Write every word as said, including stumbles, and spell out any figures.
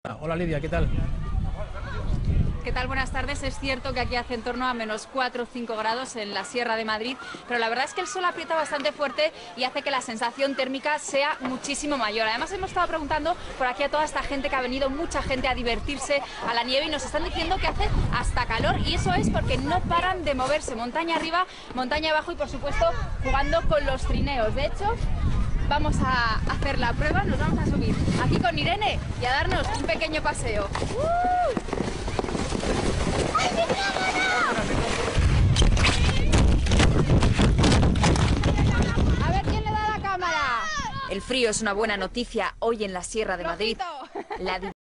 Hola Lidia, ¿qué tal? ¿Qué tal? Buenas tardes. Es cierto que aquí hace en torno a menos cuatro o cinco grados en la Sierra de Madrid, pero la verdad es que el sol aprieta bastante fuerte y hace que la sensación térmica sea muchísimo mayor. Además, hemos estado preguntando por aquí a toda esta gente que ha venido, mucha gente a divertirse a la nieve, y nos están diciendo que hace hasta calor, y eso es porque no paran de moverse montaña arriba, montaña abajo y, por supuesto, jugando con los trineos. De hecho, vamos a hacer la prueba, nos vamos a subir aquí con Irene y a darnos un pequeño paseo. ¡Uh! A ver quién le da la cámara. El frío es una buena noticia hoy en la Sierra de Madrid. La